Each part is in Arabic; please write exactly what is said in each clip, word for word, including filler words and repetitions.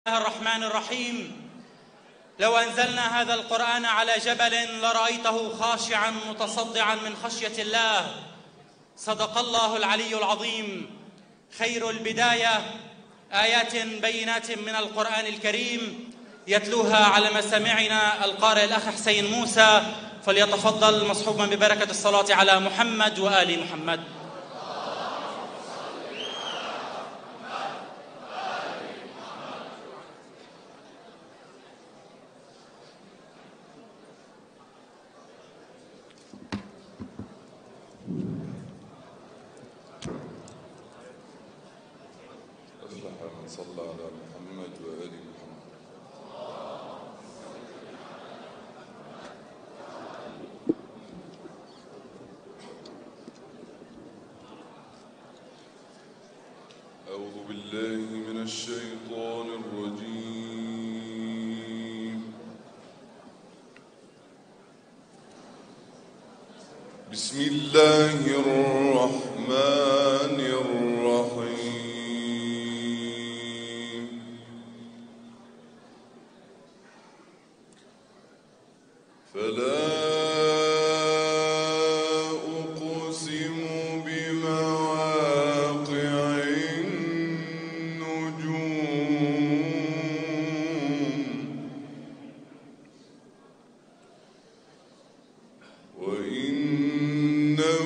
الله الرحمن الرحيم. لو أنزلنا هذا القرآن على جبل لرأيته خاشعا متصدعا من خشية الله. صدق الله العلي العظيم. خير البداية آيات بينات من القرآن الكريم يتلوها على مسامعنا القارئ الأخ حسين موسى، فليتفضل مصحوبا ببركة الصلاة على محمد وآل محمد. من صلى على محمد وآل محمد. أعوذ بالله من الشيطان الرجيم. بسم الله الرحمن الرحيم. فلا أقسم بمواقع النجوم وإنه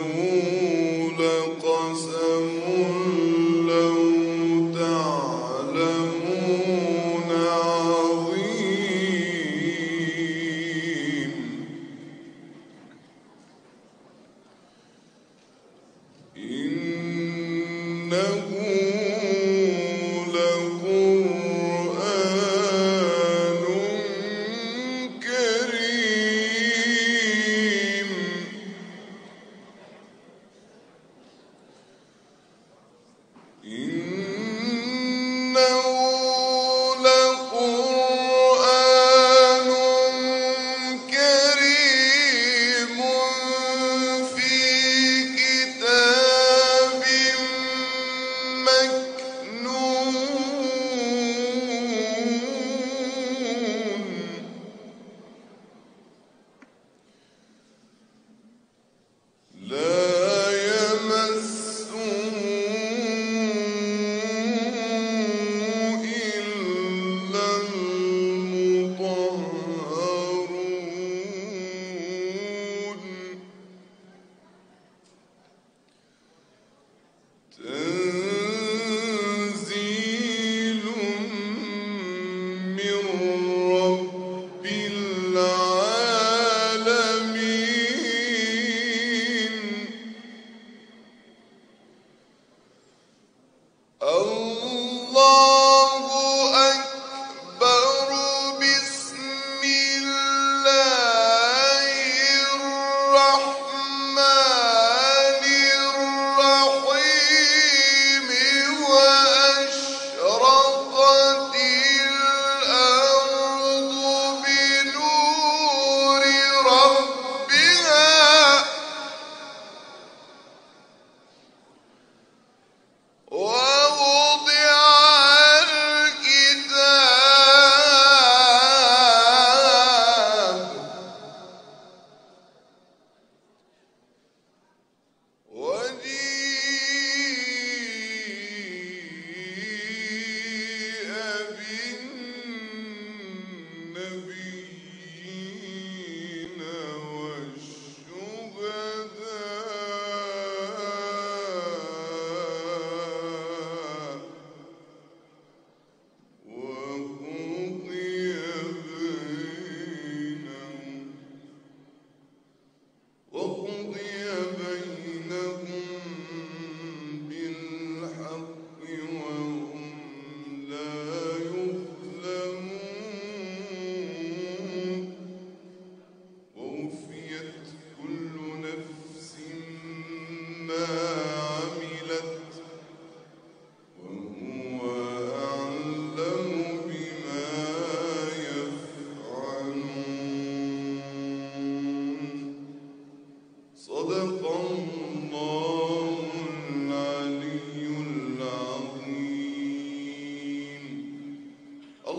لقسم لو تعلمون عظيم.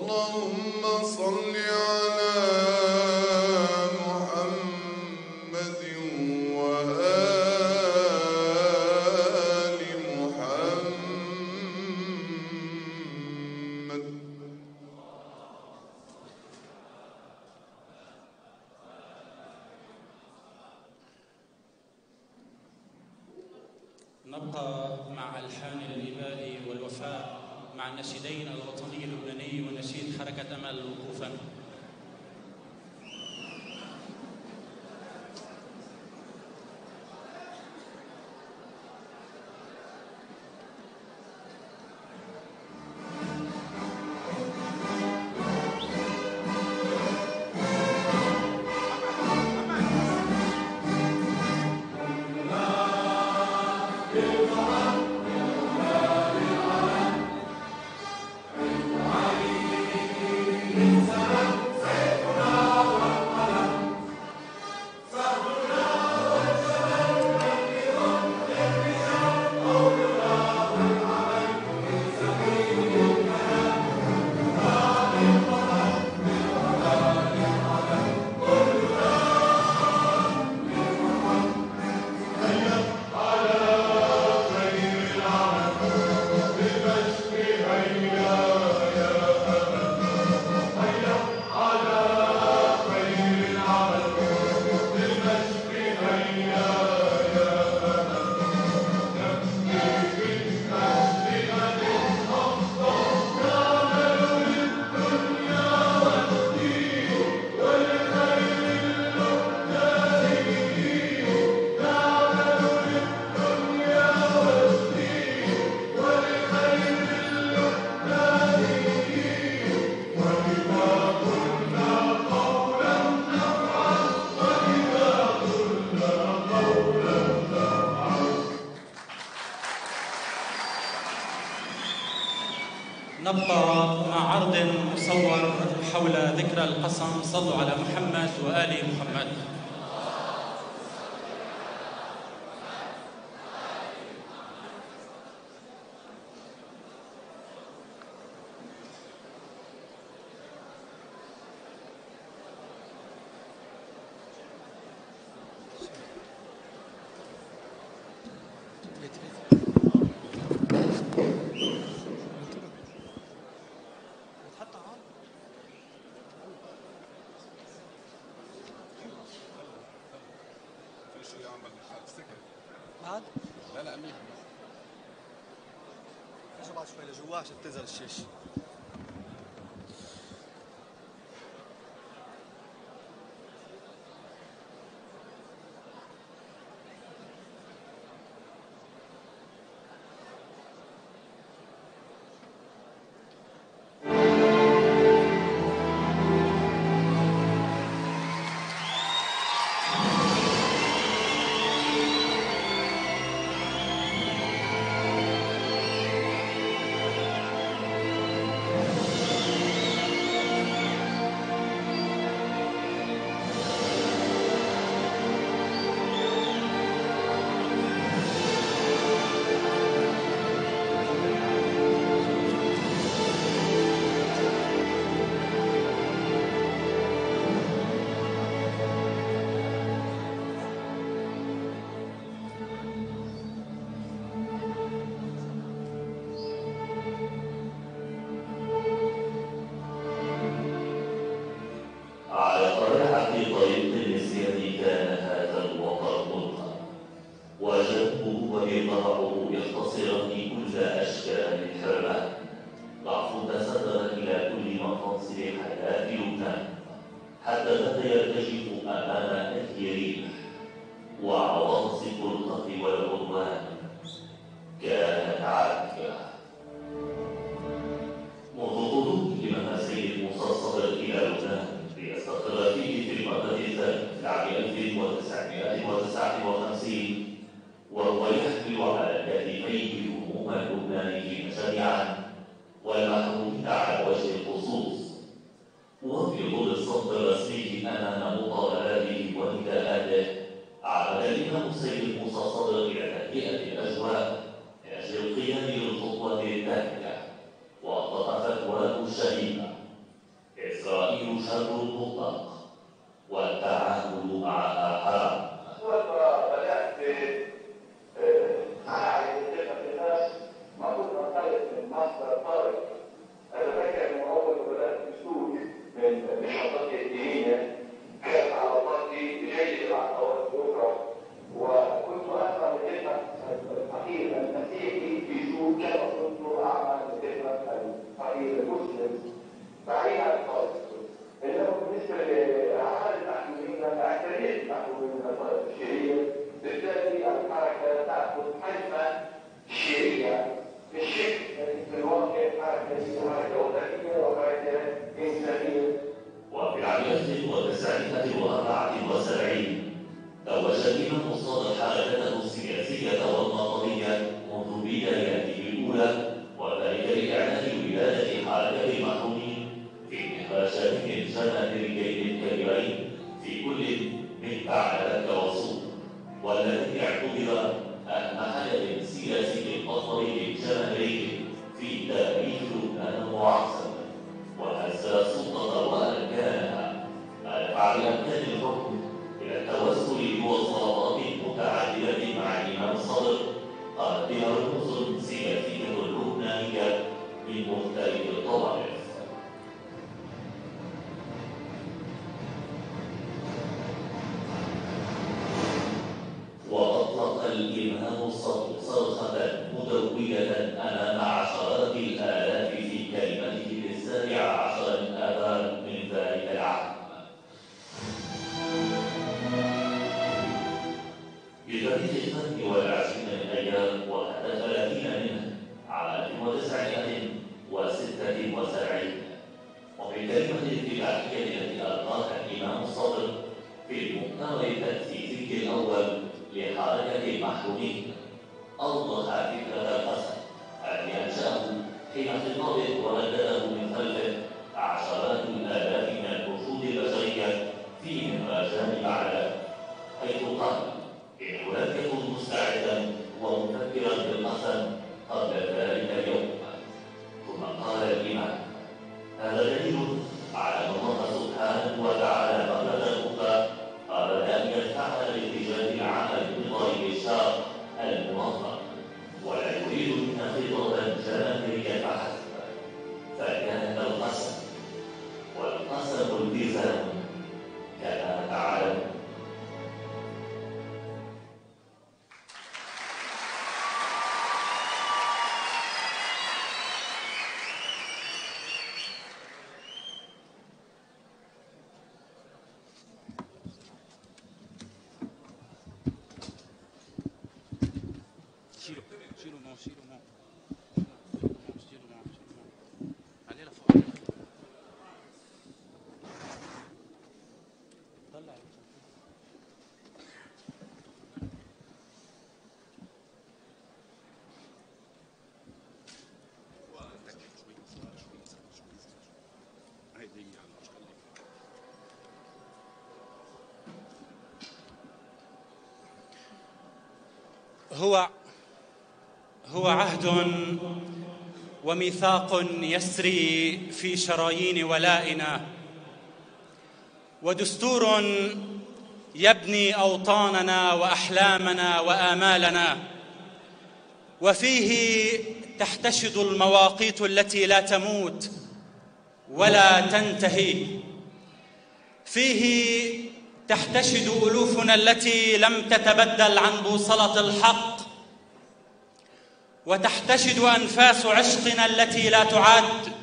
اللهم صل على محمد وآل محمد. نبقى مع ألحان الإباء والوفاء مع النشيدين الوطني اللبناني ونشيد حركة أمل وقوفا. نبقى مع عرض مصور حول ذكرى القسم. صلوا على محمد وآل محمد. لا لا امين اجوا بعد شوي لجوا عشان تنزل الشاشه. السيد موسى صدر إلى تهدئة الأجواء من أجل القيام بأركان الحكم إلى التوسل بوساطات متعددة مع الإمام الصادق قامت بها رموز سياسية لبنانية من مختلف الطوائف. وأطلق الإمام الصادق صرخة مدوية أمام عشرات الآلاف في كلمته السابع عشر من آذار من ذلك العام. بتاريخ الثاني والعشرين من أيار وحتى ثلاثين منه عام ألف وتسعمائة وستة وسبعين، وفي الكلمة الافتتاحية التي ألقاها الإمام الصادق في المؤتمر التأسيسي الأول لحركة المحرومين أوضح فكرة القسم الذي أنشأه حين خطابه وردده من خلفه عشرات الآلاف من الوحود البشرية في مهرجان بعده، حيث قال: إنه لم يكن مستعدا ومفكرا بالقسم قبل ذلك اليوم. ثم قال الإمام: هذا دليل على أن الله سبحانه وتعالى مرة أخرى أراد أن يدفعنا لاتجاه العمل بضرب الشرع المنظم، ولا يريد منا خطابا جماهيريا فحسب، فكان القسم والقسم التزام كما تعلمون. هو هو عهد وميثاق يسري في شرايين ولائنا، ودستور يبني أوطاننا وأحلامنا وآمالنا، وفيه تحتشد المواقيت التي لا تموت ولا تنتهي، فيه تحتشد ألوفنا التي لم تتبدل عن بوصلة الحق، وتحتشد أنفاس عشقنا التي لا تعد،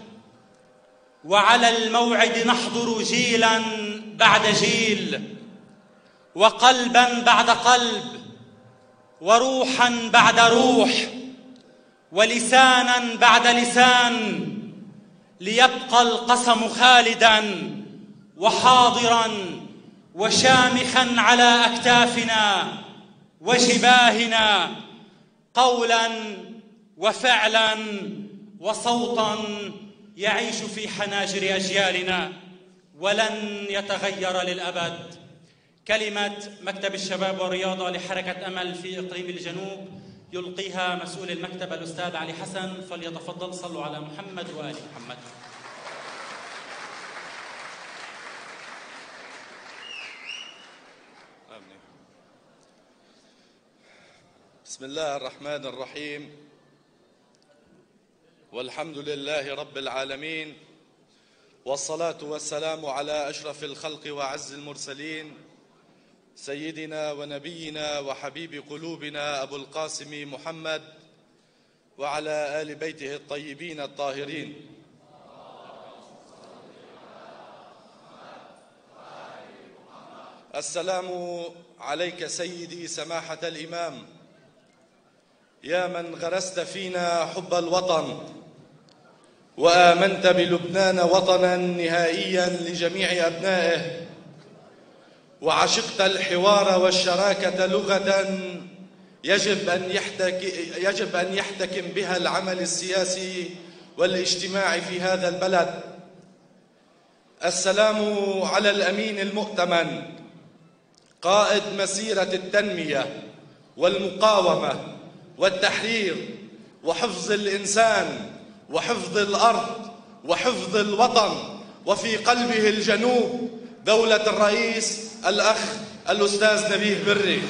وعلى الموعد نحضر جيلاً بعد جيل، وقلباً بعد قلب، وروحاً بعد روح، ولساناً بعد لسان، ليبقى القسم خالداً وحاضراً وشامخاً على أكتافنا وجباهنا، قولاً وفعلاً وصوتاً يعيش في حناجر أجيالنا ولن يتغير للأبد. كلمة مكتب الشباب والرياضة لحركة أمل في إقليم الجنوب يلقيها مسؤول المكتب الأستاذ علي حسن، فليتفضل. صلوا على محمد وآل محمد. بسم الله الرحمن الرحيم، والحمد لله رب العالمين، والصلاة والسلام على أشرف الخلق وأعز المرسلين، سيدنا ونبينا وحبيب قلوبنا أبو القاسم محمد، وعلى آل بيته الطيبين الطاهرين. السلام عليك سيدي سماحة الإمام، يا من غرست فينا حب الوطن وآمنت بلبنان وطناً نهائياً لجميع أبنائه، وعشقت الحوار والشراكة لغة يجب أن يحتك يجب أن يحتكم بها العمل السياسي والاجتماعي في هذا البلد. السلام على الأمين المؤتمن، قائد مسيرة التنمية والمقاومة والتحرير وحفظ الإنسان وحفظ الأرض وحفظ الوطن، وفي قلبه الجنوب دولة الرئيس الأخ الأستاذ نبيه بري.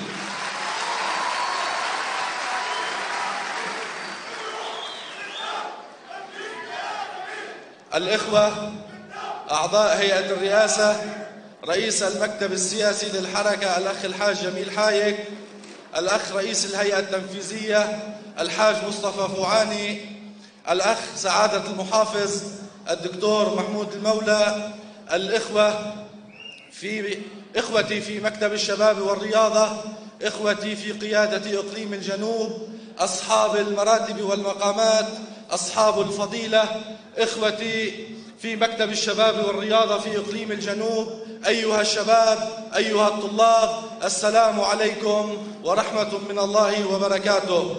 الإخوة أعضاء هيئة الرئاسة، رئيس المكتب السياسي للحركة الأخ الحاج جميل حايك، الأخ رئيس الهيئة التنفيذية الحاج مصطفى فوعاني، الأخ سعادة المحافظ الدكتور محمود المولى، الإخوة في إخوتي في مكتب الشباب والرياضة، إخوتي في قيادة إقليم الجنوب، أصحاب المراتب والمقامات، أصحاب الفضيلة، إخوتي في مكتب الشباب والرياضة في إقليم الجنوب، أيها الشباب، أيها الطلاب، السلام عليكم ورحمة من الله وبركاته.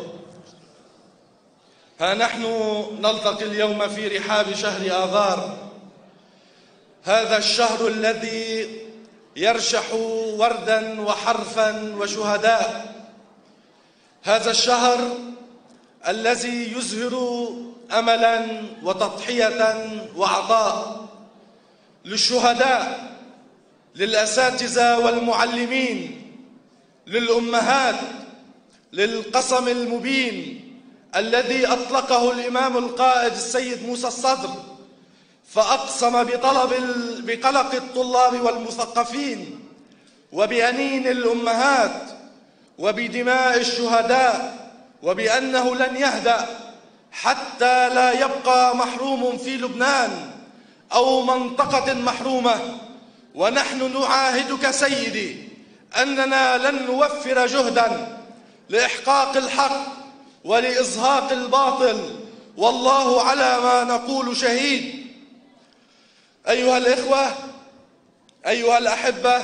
ها نحن نلتقي اليوم في رحاب شهر آذار، هذا الشهر الذي يرشح وردا وحرفا وشهداء، هذا الشهر الذي يزهر أملا وتضحية وعطاء للشهداء، للأساتذة والمعلمين، للأمهات، للقسم المبين الذي أطلقه الإمام القائد السيد موسى الصدر، فأقسم بطلب بقلق الطلاب والمثقفين وبأنين الأمهات وبدماء الشهداء، وبأنه لن يهدأ حتى لا يبقى محروم في لبنان أو منطقة محرومة. ونحن نعاهدك سيدي أننا لن نوفر جهدا لإحقاق الحق ولإزهاق الباطل، والله على ما نقول شهيد. أيها الإخوة، أيها الأحبة،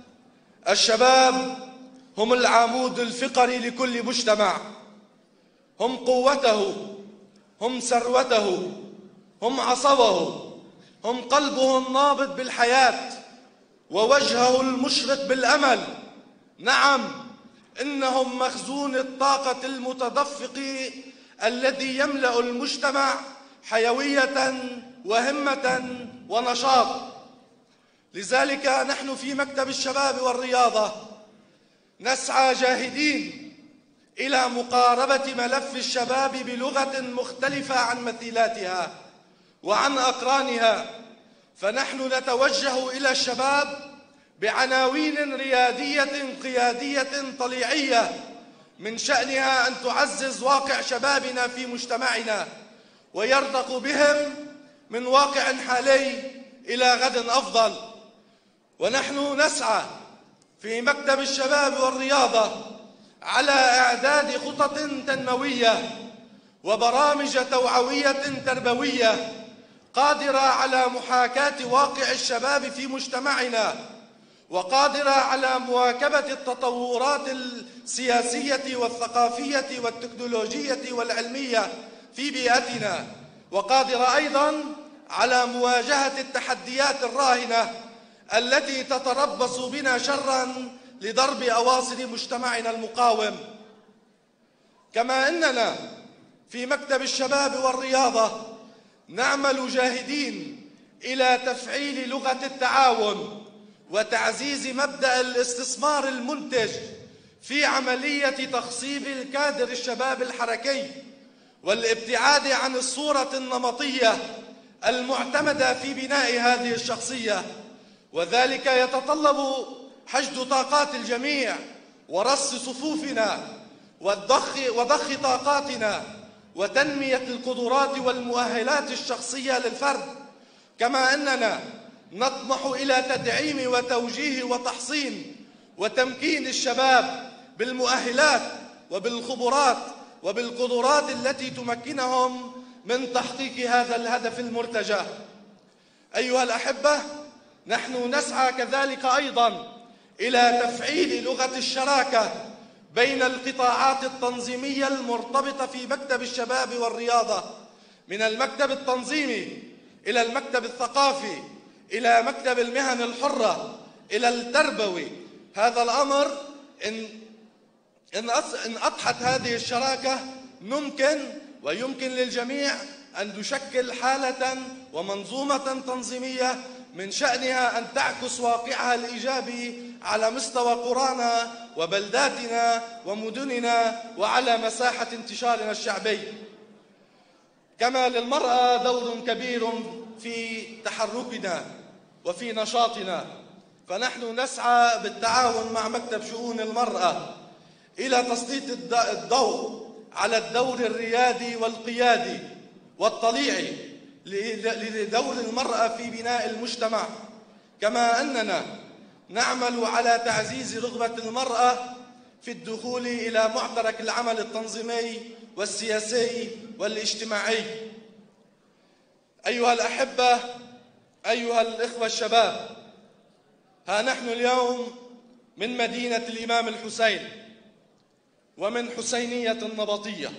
الشباب هم العمود الفقري لكل مجتمع، هم قوته، هم ثروته، هم عصبه، هم قلبه النابض بالحياة ووجهه المشرق بالأمل. نعم، إنهم مخزون الطاقة المتدفق الذي يملأ المجتمع حيوية وهمة ونشاط. لذلك نحن في مكتب الشباب والرياضة نسعى جاهدين إلى مقاربة ملف الشباب بلغة مختلفة عن مثيلاتها وعن أقرانها، فنحن نتوجه إلى الشباب بعناوين ريادية قيادية طليعية من شأنها أن تعزز واقع شبابنا في مجتمعنا ويرتق بهم من واقع حالي إلى غد أفضل. ونحن نسعى في مكتب الشباب والرياضة على إعداد خطط تنموية وبرامج توعوية تربوية قادرة على محاكاة واقع الشباب في مجتمعنا، وقادرة على مواكبة التطورات السياسية والثقافية والتكنولوجية والعلمية في بيئتنا، وقادرة أيضاً على مواجهة التحديات الراهنة التي تتربص بنا شراً لضرب أواصر مجتمعنا المقاوم. كما أننا في مكتب الشباب والرياضة نعمل جاهدين إلى تفعيل لغة التعاون وتعزيز مبدأ الاستثمار المنتج في عملية تخصيب الكادر الشباب الحركي والابتعاد عن الصورة النمطية المعتمدة في بناء هذه الشخصية، وذلك يتطلب حشد طاقات الجميع ورص صفوفنا والضخ وضخ طاقاتنا وتنمية القدرات والمؤهلات الشخصية للفرد. كما أننا نطمح إلى تدعيم وتوجيه وتحصين وتمكين الشباب بالمؤهلات وبالخبرات وبالقدرات التي تمكنهم من تحقيق هذا الهدف المرتجى. أيها الأحبة، نحن نسعى كذلك أيضاً إلى تفعيل لغة الشراكة بين القطاعات التنظيمية المرتبطة في مكتب الشباب والرياضة، من المكتب التنظيمي إلى المكتب الثقافي إلى مكتب المهن الحرة إلى التربوي. هذا الأمر إن إن أضحت هذه الشراكة ممكن ويمكن للجميع أن تشكل حالة ومنظومة تنظيمية من شأنها أن تعكس واقعها الإيجابي على مستوى قرانا وبلداتنا ومدننا وعلى مساحة انتشارنا الشعبي. كما للمرأة دور كبير في تحركنا وفي نشاطنا، فنحن نسعى بالتعاون مع مكتب شؤون المرأة إلى تسليط الضوء على الدور الريادي والقيادي والطليعي لدور المرأة في بناء المجتمع، كما أننا نعمل على تعزيز رغبة المرأة في الدخول إلى معترك العمل التنظيمي والسياسي والاجتماعي. أيها الأحبة، أيها الإخوة الشباب، ها نحن اليوم من مدينة الإمام الحسين ومن حسينية النبطية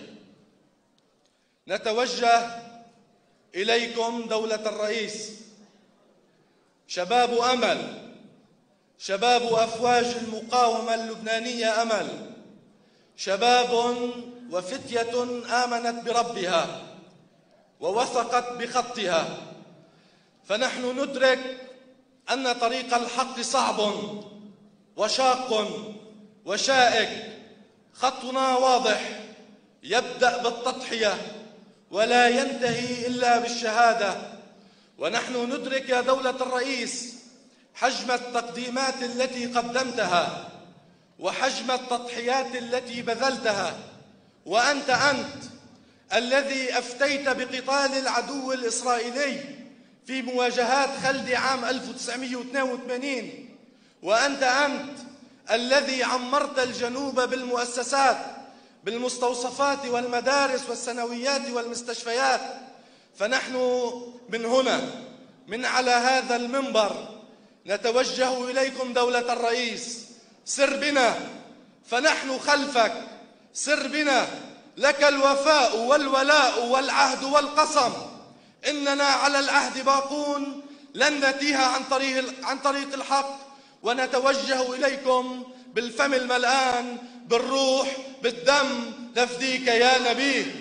نتوجه إليكم دولة الرئيس، شباب أمل، شباب أفواج المقاومة اللبنانية أمل، شباب وفتية آمنت بربها ووثقت بخطها، فنحن ندرك أن طريق الحق صعب وشاق وشائك، خطنا واضح يبدأ بالتضحية ولا ينتهي إلا بالشهادة، ونحن ندرك يا دولة الرئيس حجم التقديمات التي قدمتها وحجم التضحيات التي بذلتها، وأنت أنت الذي أفتيت بقتال العدو الإسرائيلي في مواجهات خلد عام ألف وتسعمئة واثنين وثمانين، وأنت أنت الذي عمرت الجنوب بالمؤسسات بالمستوصفات والمدارس والثانويات والمستشفيات. فنحن من هنا من على هذا المنبر نتوجه إليكم دولة الرئيس، سر بنا فنحن خلفك، سر بنا، لك الوفاء والولاء والعهد والقسم، إننا على العهد باقون، لن نتيه عن طريق عن طريق الحق، ونتوجه إليكم بالفم الملآن بالروح بالدم نفديك يا نبي.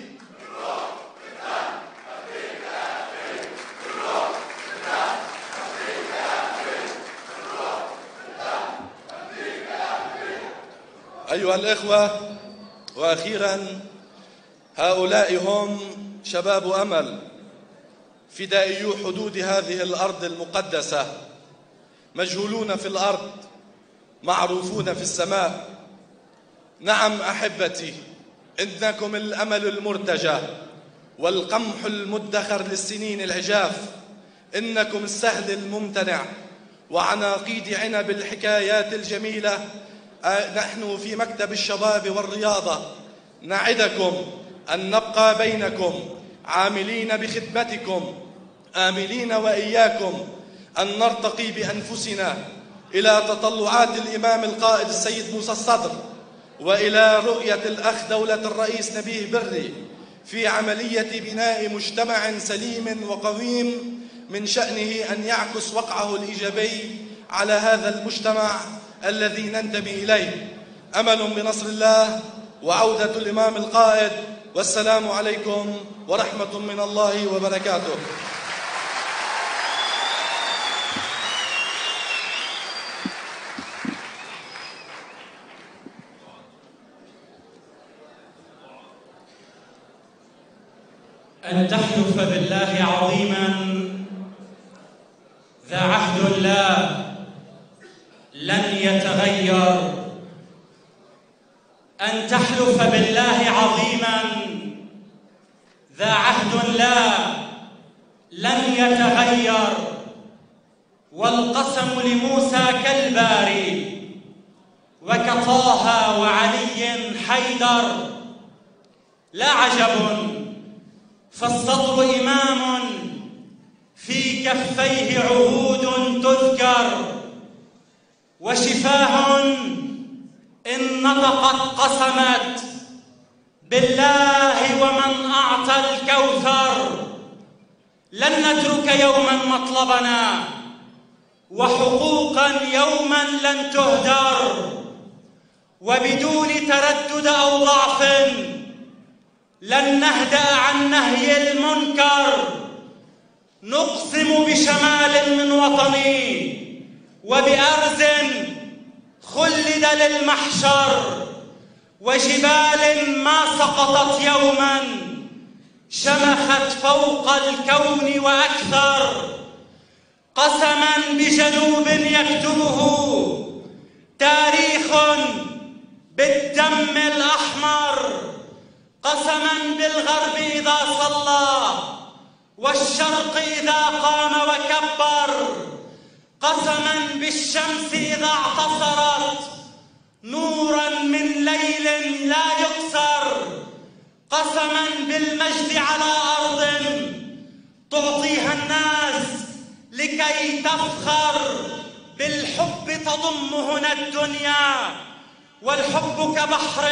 أيها الإخوة، وأخيرا هؤلاء هم شباب أمل، فدائيو حدود هذه الأرض المقدسة، مجهولون في الأرض معروفون في السماء. نعم أحبتي، إنكم الأمل المرتجى والقمح المدخر للسنين العجاف، إنكم السهل الممتنع وعناقيد عنب الحكايات الجميلة. نحن في مكتب الشباب والرياضة نعدكم أن نبقى بينكم عاملين بخدمتكم، آملين وإياكم أن نرتقي بأنفسنا إلى تطلعات الإمام القائد السيد موسى الصدر وإلى رؤية الأخ دولة الرئيس نبيه بري في عملية بناء مجتمع سليم وقويم من شأنه أن يعكس وقعه الإيجابي على هذا المجتمع الذي ننتمي إليه. أمل بنصر الله وعودة الإمام القائد، والسلام عليكم ورحمة من الله وبركاته. أن تحلف بالله عظيما ذا عهد لا لن يتغير، أن تحلف بالله عظيما ذا عهد لا لن يتغير، والقسم لموسى كالباري وكطه وعلي حيدر. لا عجب فالصدر إمام في كفيه عهود تذكر، وشفاه إن نطقت قسمت بالله ومن أعطى الكوثر. لن نترك يوما مطلبنا وحقوقا يوما لن تهدر، وبدون تردد أو ضعف لن نهدأ عن نهي المنكر، نقسم بشمال من وطني وبأرز خلد للمحشر وجبال ما سقطت يوما شمخت فوق الكون وأكثر، قسما بجنوب يكتبه تاريخ بالدم الأحمر، قسما بالغرب إذا صلى والشرق إذا قام وكبر، قسما بالشمس إذا اعتصرت نورا من ليل لا يكسر، قسما بالمجد على أرض تعطيها الناس لكي تفخر، بالحب تضم هنا الدنيا والحب كبحر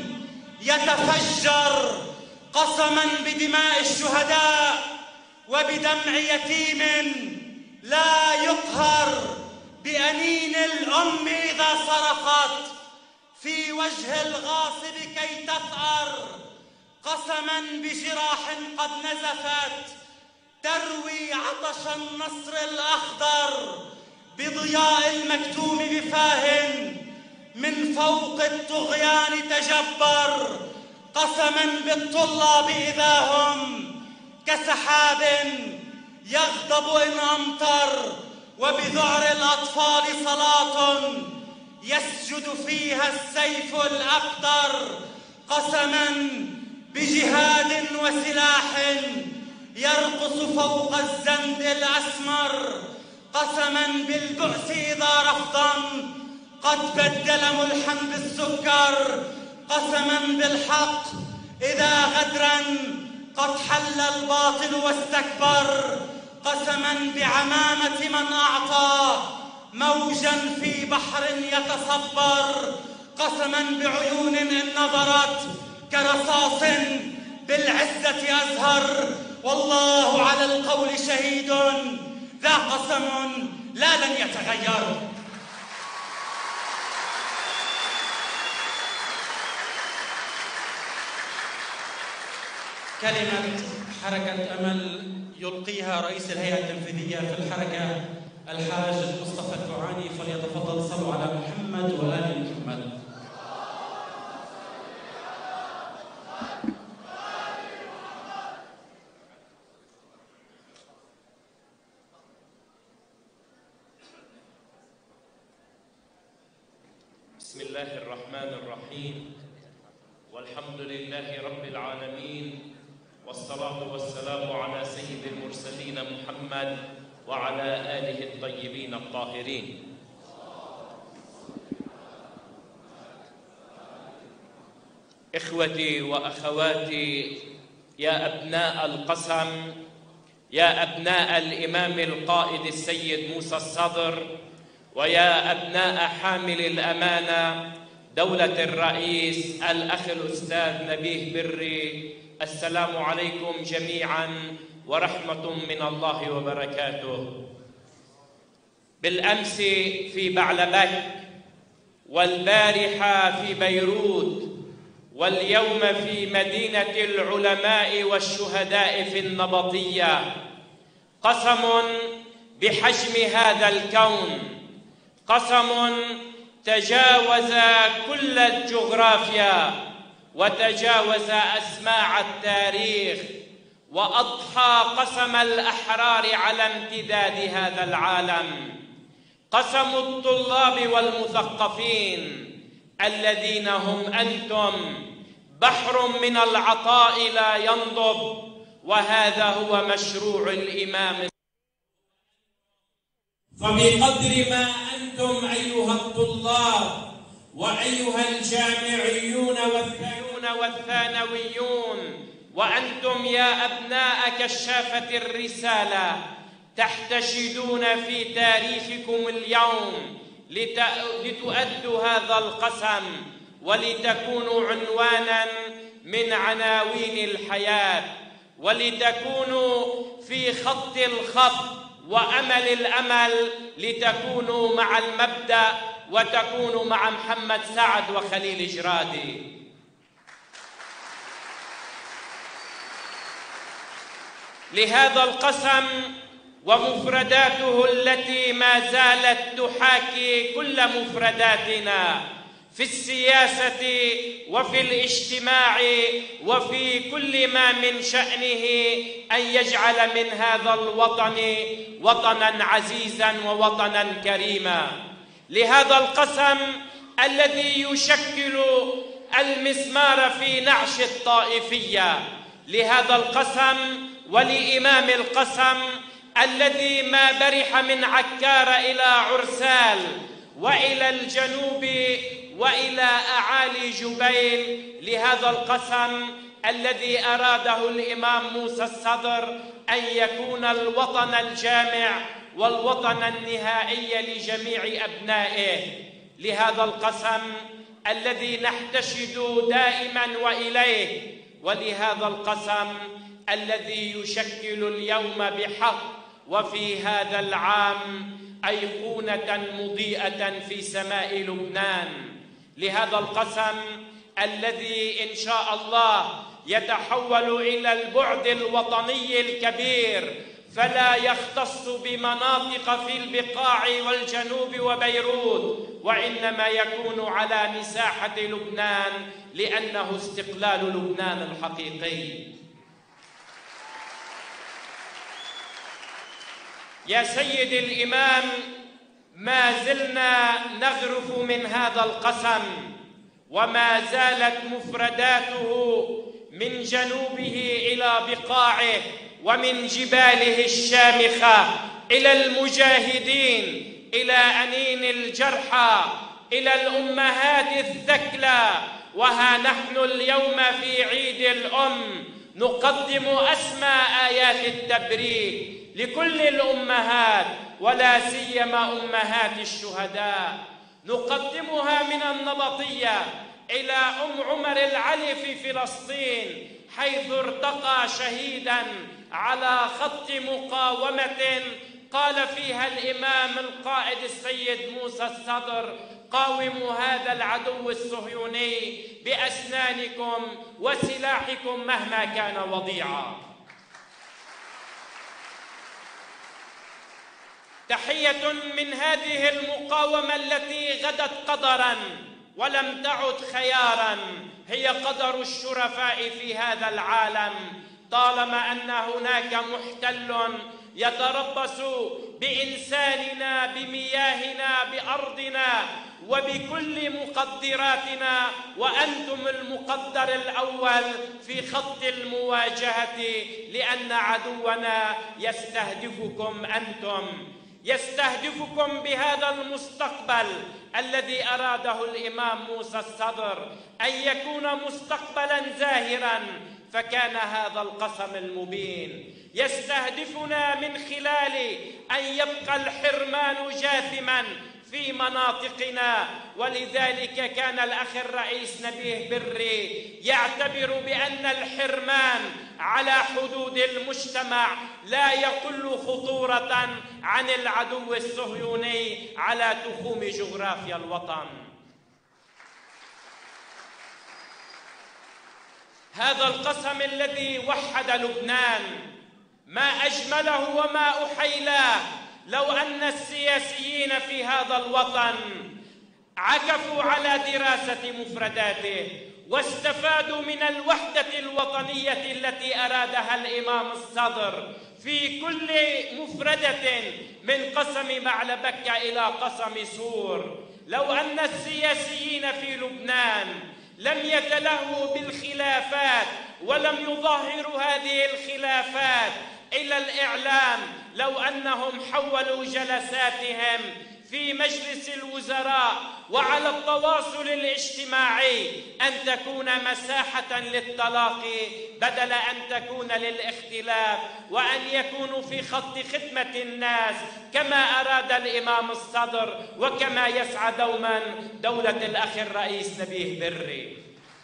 يتفجر، قسما بدماء الشهداء وبدمع يتيم لا يقهر، بأنين الأم إذا صرخت في وجه الغاصب كي تثأر، قسما بجراح قد نزفت تروي عطش النصر الأخضر، بضياء المكتوم بفاه من فوق الطغيان تجبر، قسما بالطلاب إذا هم كسحاب يغضب إن أمطر، وبذعر الأطفال صلاة يسجد فيها السيف الأقدر، قسما بجهاد وسلاح يرقص فوق الزند الأسمر، قسما بالبؤس إذا رفضا قد بدل ملحا بالسكر، قسما بالحق إذا غدرا قد حل الباطل واستكبر، قسما بعمامة من أعطى موجا في بحر يتصبر، قسما بعيون إن نظرت كرصاص بالعزة أزهر، والله على القول شهيد ذا قسم لا لن يتغير. كلمة حركة أمل يلقيها رئيس الهيئة التنفيذية في الحركة الحاج مصطفى الدعاني، فليتفضل صلوا على محمد وآل محمد. بسم الله الرحمن الرحيم، والحمد لله رب العالمين، والصلاة والسلام على سيد المرسلين محمد وعلى آله الطيبين الطاهرين. إخوتي وأخواتي، يا أبناء القسم، يا أبناء الإمام القائد السيد موسى الصدر، ويا أبناء حامل الأمانة دولة الرئيس الأخ الأستاذ نبيه بري، السلام عليكم جميعاً ورحمة من الله وبركاته. بالأمس في بعلبك، والبارحة في بيروت، واليوم في مدينة العلماء والشهداء في النبطية، قسم بحجم هذا الكون، قسم تجاوز كل الجغرافيا وتجاوز أسماع التاريخ، وأضحى قسم الأحرار على امتداد هذا العالم، قسم الطلاب والمثقفين الذين هم أنتم، بحر من العطاء لا ينضب، وهذا هو مشروع الإمام. فبقدر ما أنتم أيها الطلاب وأيها الجامعيون والثانويون، وأنتم يا أبناء كشافة الرسالة، تحتشدون في تاريخكم اليوم لتؤدوا هذا القسم ولتكونوا عنوانا من عناوين الحياة، ولتكونوا في خط الخط وأمل الأمل، لتكونوا مع المبدأ وتكونوا مع محمد سعد وخليل جرادي. لهذا القسم ومفرداته التي ما زالت تحاكي كل مفرداتنا في السياسة وفي الاجتماع وفي كل ما من شأنه أن يجعل من هذا الوطن وطناً عزيزاً ووطناً كريماً. لهذا القسم الذي يشكل المسمار في نعش الطائفية، لهذا القسم ولإمام القسم الذي ما برح من عكار إلى عرسال وإلى الجنوب وإلى أعالي جبيل، لهذا القسم الذي أراده الإمام موسى الصدر أن يكون الوطن الجامع والوطن النهائي لجميع أبنائه، لهذا القسم الذي نحتشد دائما وإليه، ولهذا القسم الذي يشكل اليوم بحق وفي هذا العام أيقونة مضيئة في سماء لبنان، لهذا القسم الذي إن شاء الله يتحول إلى البعد الوطني الكبير، فلا يختص بمناطق في البقاع والجنوب وبيروت، وإنما يكون على مساحة لبنان، لأنه استقلال لبنان الحقيقي. يا سيد الإمام، ما زلنا نغرف من هذا القسم، وما زالت مفرداته من جنوبه إلى بقاعه ومن جباله الشامخة إلى المجاهدين، إلى أنين الجرحى، إلى الأمهات الثكلى. وها نحن اليوم في عيد الأم نقدم أسمى آيات التبريك لكل الأمهات، ولا سيما أمهات الشهداء. نقدمها من النبطية إلى أم عمر العلي في فلسطين، حيث ارتقى شهيداً على خط مقاومة قال فيها الإمام القائد السيد موسى الصدر: قاوموا هذا العدو الصهيوني بأسنانكم وسلاحكم مهما كان وضيعا. تحية من هذه المقاومة التي غدت قدراً ولم تعد خياراً، هي قدر الشرفاء في هذا العالم. طالما أن هناك محتل يتربص بإنساننا، بمياهنا، بأرضنا وبكل مقدراتنا، وأنتم المقدر الأول في خط المواجهة، لأن عدونا يستهدفكم أنتم، يستهدفكم بهذا المستقبل الذي أراده الإمام موسى الصدر أن يكون مستقبلاً زاهراً، فكان هذا القسم المبين. يستهدفنا من خلال أن يبقى الحرمان جاثماً في مناطقنا، ولذلك كان الأخ الرئيس نبيه بري يعتبر بأن الحرمان على حدود المجتمع لا يقل خطورة عن العدو الصهيوني على تخوم جغرافيا الوطن. هذا القسم الذي وحد لبنان ما أجمله وما أحيلاه لو أن السياسيين في هذا الوطن عكفوا على دراسة مفرداته واستفادوا من الوحدة الوطنية التي أرادها الإمام الصدر في كل مفردة من قسم بعلبكة إلى قسم سور. لو أن السياسيين في لبنان لم يتلهوا بالخلافات ولم يظاهروا هذه الخلافات إلى الإعلام، لو أنهم حولوا جلساتهم في مجلس الوزراء وعلى التواصل الاجتماعي أن تكون مساحة للتلاقي بدل أن تكون للاختلاف، وأن يكونوا في خط خدمة الناس كما أراد الإمام الصدر وكما يسعى دوما دولة الأخ الرئيس نبيه بري.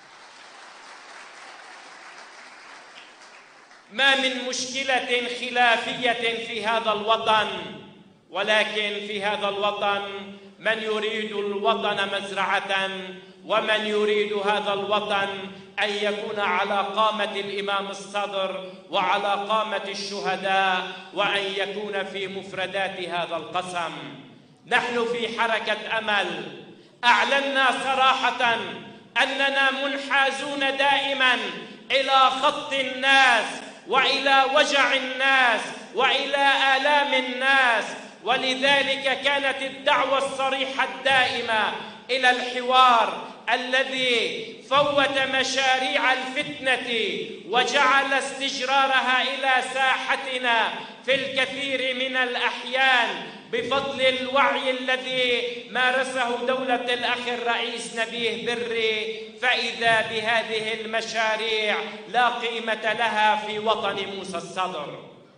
ما من مشكلة خلافية في هذا الوطن، ولكن في هذا الوطن من يريد الوطن مزرعة، ومن يريد هذا الوطن أن يكون على قامة الإمام الصدر وعلى قامة الشهداء، وأن يكون في مفردات هذا القسم. نحن في حركة أمل أعلنا صراحة أننا منحازون دائما إلى خط الناس وإلى وجع الناس وإلى آلام الناس، ولذلك كانت الدعوة الصريحة الدائمة إلى الحوار الذي فوت مشاريع الفتنة وجعل استجرارها إلى ساحتنا في الكثير من الأحيان بفضل الوعي الذي مارسه دولة الأخ الرئيس نبيه بري، فإذا بهذه المشاريع لا قيمة لها في وطن موسى الصدر.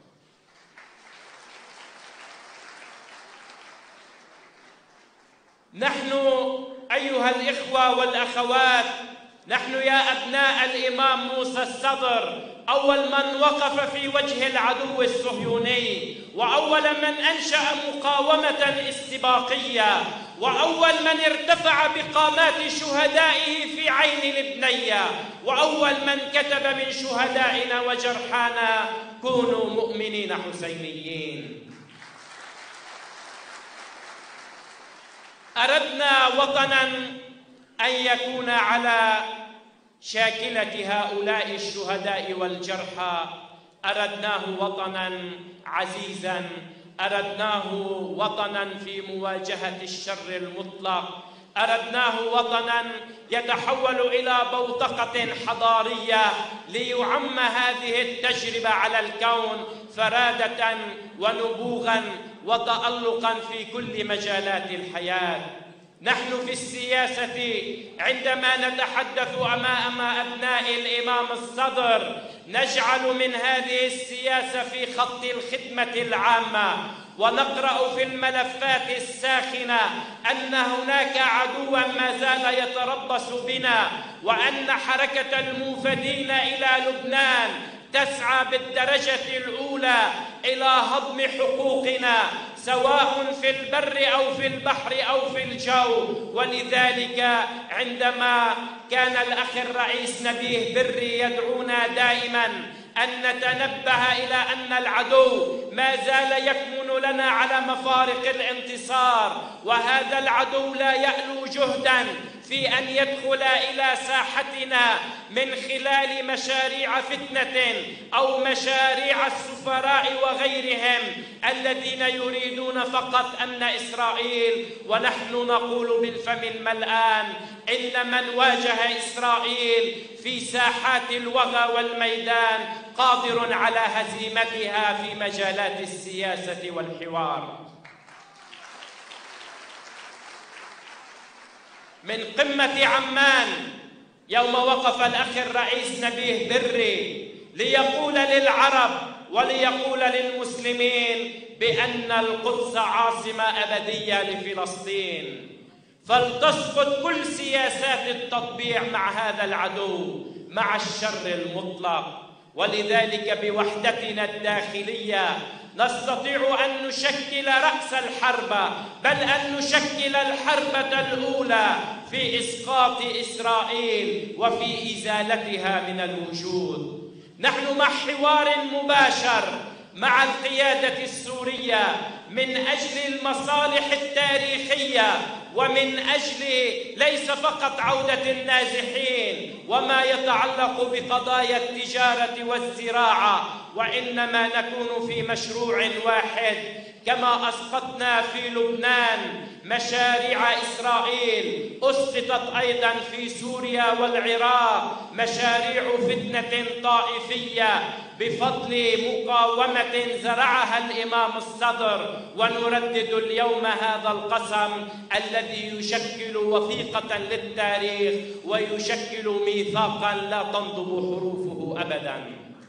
نحن أيها الإخوة والأخوات، نحن يا أبناء الإمام موسى الصدر أول من وقف في وجه العدو الصهيوني، وأول من أنشأ مقاومة استباقية، وأول من ارتفع بقامات شهدائه في عين الابنية، وأول من كتب من شهدائنا وجرحانا: كونوا مؤمنين حسينيين. أردنا وطناً أن يكون على شاكلة هؤلاء الشهداء والجرحى، أردناه وطناً عزيزاً، أردناه وطناً في مواجهة الشر المطلق، أردناه وطناً يتحول إلى بوتقة حضارية ليعم هذه التجربة على الكون فرادة ونبوغاً وتألقاً في كل مجالات الحياة. نحن في السياسة عندما نتحدث أمام أبناء الإمام الصدر نجعل من هذه السياسة في خط الخدمة العامة، ونقرأ في الملفات الساخنة أن هناك عدوا ما زال يتربص بنا، وأن حركة الموفدين إلى لبنان تسعى بالدرجة الأولى إلى هضم حقوقنا سواء في البر أو في البحر أو في الجو. ولذلك عندما كان الأخ الرئيس نبيه بري يدعونا دائما أن نتنبه إلى أن العدو ما زال يكمن لنا على مفارق الانتصار، وهذا العدو لا يألو جهدا في أن يدخل إلى ساحتنا من خلال مشاريع فتنة أو مشاريع السفراء وغيرهم الذين يريدون فقط أمن إسرائيل. ونحن نقول بالفم الملآن إن من واجه إسرائيل في ساحات الوغى والميدان قادر على هزيمتها في مجالات السياسة والحوار. من قمة عمان يوم وقف الأخ الرئيس نبيه بري ليقول للعرب وليقول للمسلمين بأن القدس عاصمة أبدية لفلسطين، فلتسقط كل سياسات التطبيع مع هذا العدو، مع الشر المطلق. ولذلك بوحدتنا الداخلية نستطيع أن نشكل رأس الحرب، بل أن نشكل الحربة الأولى في إسقاط إسرائيل وفي إزالتها من الوجود. نحن مع حوار مباشر مع القيادة السورية من أجل المصالح التاريخية، ومن أجل ليس فقط عودة النازحين وما يتعلق بقضايا التجارة والزراعة، وإنما نكون في مشروع واحد كما أسقطنا في لبنان مشاريع إسرائيل، أسقطت أيضا في سوريا والعراق مشاريع فتنة طائفية بفضل مقاومة زرعها الإمام الصدر. ونردد اليوم هذا القسم الذي يشكل وثيقة للتاريخ ويشكل ميثاقا لا تنضب حروفه أبدا.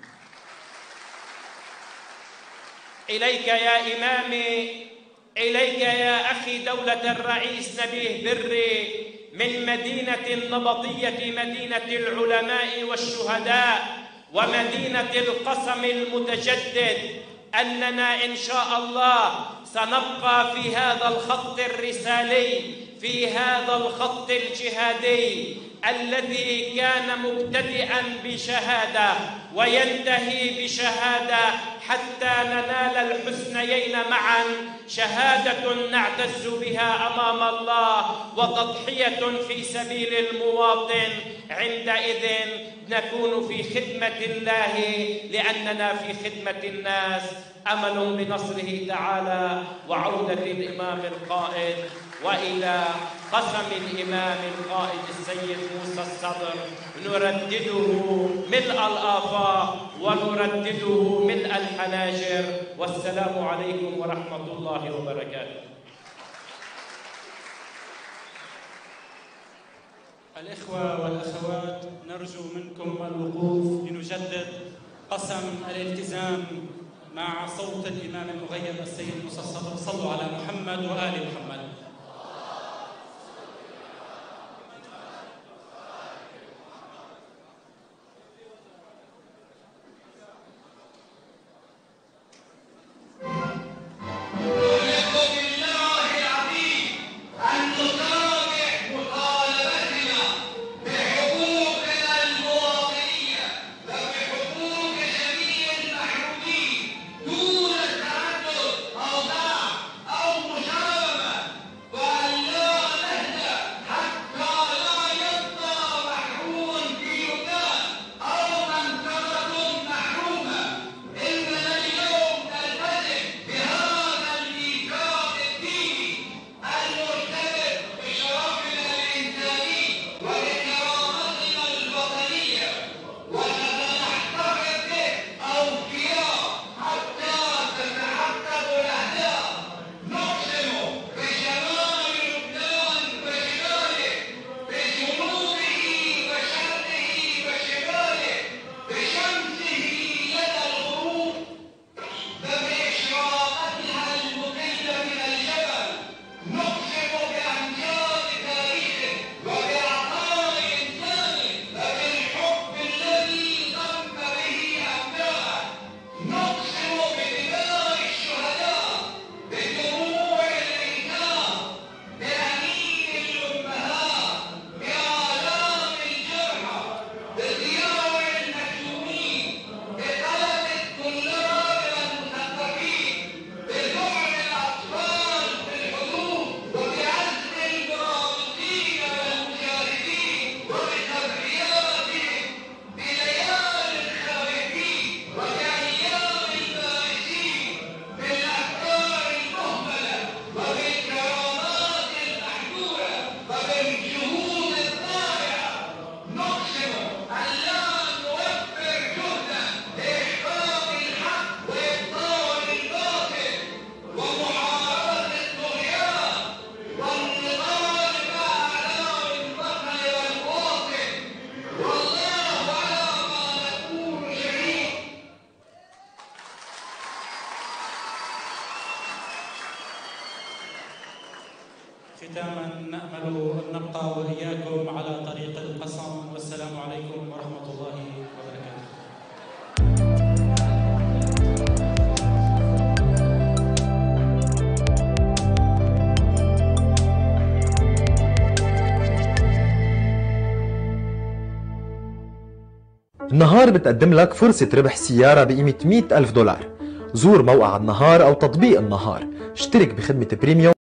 إليك يا إمامي، إليك يا أخي دولة الرئيس نبيه بري من مدينة النبطية، مدينة العلماء والشهداء، ومدينة القسم المتجدد أننا إن شاء الله سنبقى في هذا الخط الرسالي، في هذا الخط الجهادي الذي كان مبتدئا بشهادة وينتهي بشهادة حتى ننال الحسنيين معا، شهادة نعتز بها أمام الله وتضحية في سبيل المواطن. عندئذ نكون في خدمة الله لأننا في خدمة الناس. أمل بنصره تعالى وعودة الإمام القائد، وإلى قسم الإمام القائد السيد موسى الصدر نردده ملء الآفاق ونردده ملء الحناجر. والسلام عليكم ورحمة الله وبركاته. الإخوة والأخوات، نرجو منكم الوقوف لنجدد قسم الالتزام مع صوت الإمام المغيب السيد موسى الصدر. صلوا على محمد وآل محمد. ختاما نأمل أن نبقى وإياكم على طريق القسم. والسلام عليكم ورحمة الله وبركاته. النهار بتقدم لك فرصة ربح سيارة بقيمة مئة ألف دولار. زور موقع النهار أو تطبيق النهار، اشترك بخدمة بريميوم